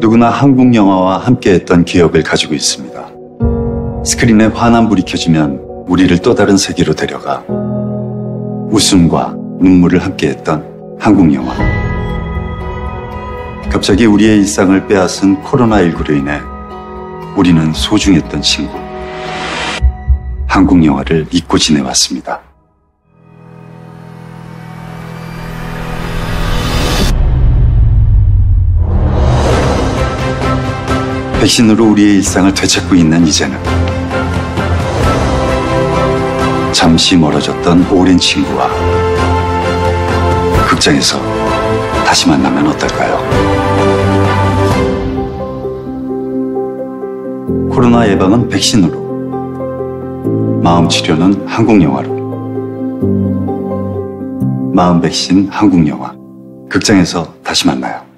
누구나 한국 영화와 함께했던 기억을 가지고 있습니다. 스크린에 환한 불이 켜지면 우리를 또 다른 세계로 데려가 웃음과 눈물을 함께했던 한국 영화. 갑자기 우리의 일상을 빼앗은 코로나19로 인해 우리는 소중했던 친구, 한국 영화를 잊고 지내왔습니다. 백신으로 우리의 일상을 되찾고 있는 이제는 잠시 멀어졌던 오랜 친구와 극장에서 다시 만나면 어떨까요? 코로나 예방은 백신으로, 마음 치료는 한국 영화로. 마음 백신 한국 영화, 극장에서 다시 만나요.